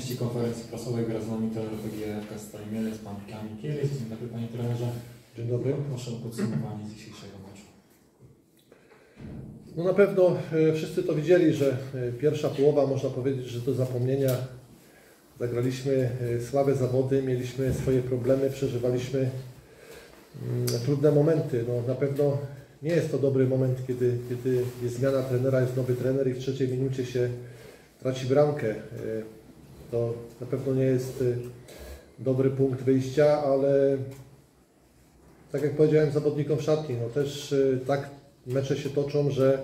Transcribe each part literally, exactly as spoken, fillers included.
części konferencji prasowej wraz z nami trener P G F K Stali Mielec, pan Kamil Kielich. Dzień dobry panie trenerze. Dzień dobry. Proszę o podsumowanie dzisiejszego meczu. No na pewno wszyscy to widzieli, że pierwsza połowa, można powiedzieć, że do zapomnienia. Zagraliśmy słabe zawody, mieliśmy swoje problemy, przeżywaliśmy trudne momenty. No, na pewno nie jest to dobry moment, kiedy, kiedy jest zmiana trenera, jest nowy trener i w trzeciej minucie się traci bramkę. To na pewno nie jest dobry punkt wyjścia, ale tak jak powiedziałem zawodnikom w szatni, no też tak mecze się toczą, że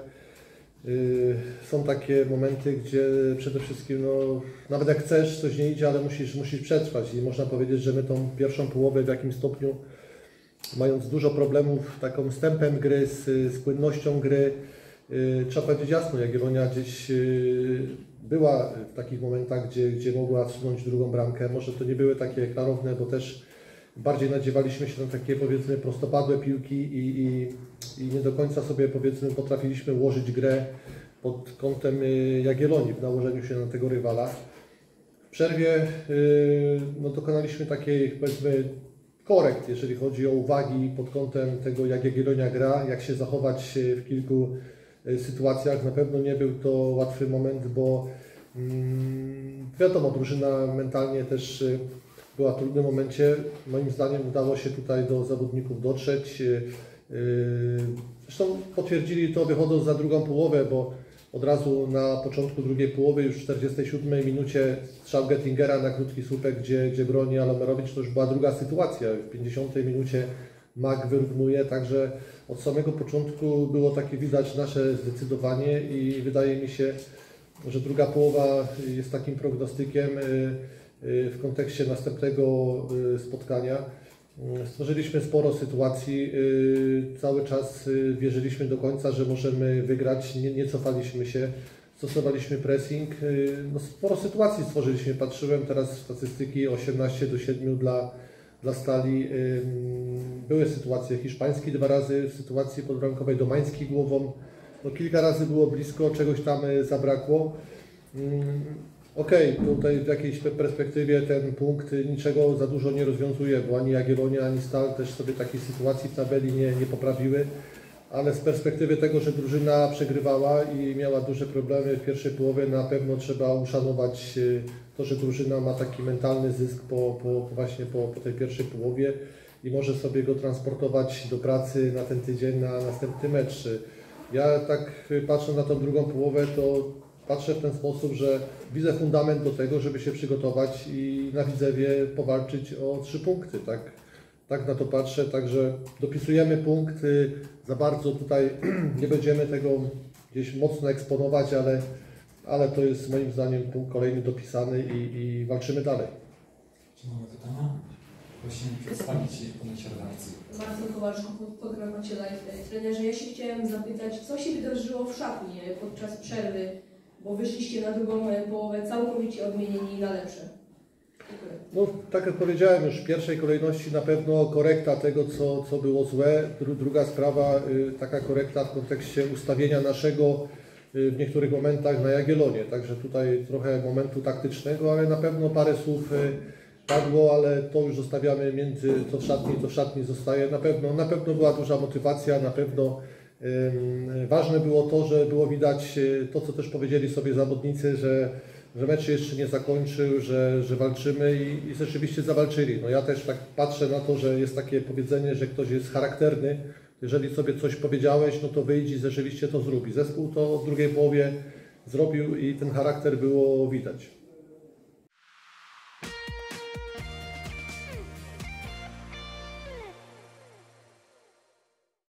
są takie momenty, gdzie przede wszystkim, no, nawet jak chcesz, coś nie idzie, ale musisz, musisz przetrwać i można powiedzieć, że my tą pierwszą połowę w jakimś stopniu, mając dużo problemów taką z tempem gry, z, z płynnością gry, yy, trzeba powiedzieć jasno, Jagiellonia gdzieś yy, była w takich momentach, gdzie, gdzie mogła wsunąć drugą bramkę. Może to nie były takie klarowne, bo też bardziej nadziewaliśmy się na takie, powiedzmy, prostopadłe piłki i, i, i nie do końca sobie, powiedzmy, potrafiliśmy ułożyć grę pod kątem Jagiellonii w nałożeniu się na tego rywala. W przerwie yy, no, dokonaliśmy takiej, powiedzmy, korekt, jeżeli chodzi o uwagi pod kątem tego, jak Jagiellonia gra, jak się zachować w kilku sytuacjach. Na pewno nie był to łatwy moment, bo mm, wiadomo, drużyna mentalnie też była w trudnym momencie. Moim zdaniem udało się tutaj do zawodników dotrzeć. Zresztą potwierdzili to wychodząc za drugą połowę, bo od razu na początku drugiej połowy, już w czterdziestej siódmej minucie strzał Gettingera na krótki słupek, gdzie, gdzie broni Alomerowicz, to już była druga sytuacja. W pięćdziesiątej minucie Mak wyrównuje, także od samego początku było takie widać nasze zdecydowanie i wydaje mi się, że druga połowa jest takim prognostykiem w kontekście następnego spotkania. Stworzyliśmy sporo sytuacji, cały czas wierzyliśmy do końca, że możemy wygrać, nie, nie cofaliśmy się, stosowaliśmy pressing. No, sporo sytuacji stworzyliśmy, patrzyłem teraz w statystyki, osiemnaście do siedmiu dla, dla Stali. Były sytuacje hiszpańskie dwa razy, w sytuacji podbramkowej Domański głową. No, kilka razy było blisko, czegoś tam zabrakło. Okej, okay, tutaj w jakiejś perspektywie ten punkt niczego za dużo nie rozwiązuje, bo ani Jagiellonia, ani Stal też sobie takiej sytuacji w tabeli nie, nie poprawiły, ale z perspektywy tego, że drużyna przegrywała i miała duże problemy w pierwszej połowie, na pewno trzeba uszanować to, że drużyna ma taki mentalny zysk po, po, właśnie po, po tej pierwszej połowie i może sobie go transportować do pracy na ten tydzień, na następny mecz. Ja tak patrzę na tą drugą połowę, to patrzę w ten sposób, że widzę fundament do tego, żeby się przygotować i na Widzewie powalczyć o trzy punkty. Tak, tak na to patrzę, także dopisujemy punkt. Za bardzo tutaj nie będziemy tego gdzieś mocno eksponować, ale, ale to jest moim zdaniem punkt kolejny dopisany i, i walczymy dalej. Czy mamy pytania? Prosimy przedstawić się w komentarzach redakcji. Marcin Kowaczko, program Macie Live. Trenerze, ja się chciałem zapytać, co się wydarzyło w szatni podczas przerwy, bo wyszliście na drugą połowę całkowicie odmienieni na lepsze. Dziękuję. No, tak jak powiedziałem już, w pierwszej kolejności na pewno korekta tego, co, co było złe. Druga sprawa, y, taka korekta w kontekście ustawienia naszego y, w niektórych momentach na Jagiellonię. Także tutaj trochę momentu taktycznego, ale na pewno parę słów y, padło, ale to już zostawiamy między co w szatni, to w szatni zostaje. Na pewno, na pewno była duża motywacja, na pewno ważne było to, że było widać to, co też powiedzieli sobie zawodnicy, że, że mecz się jeszcze nie zakończył, że, że walczymy i, i rzeczywiście zawalczyli. No ja też tak patrzę na to, że jest takie powiedzenie, że ktoś jest charakterny. Jeżeli sobie coś powiedziałeś, no to wyjdź i rzeczywiście to zrób. I zespół to w drugiej połowie zrobił i ten charakter było widać.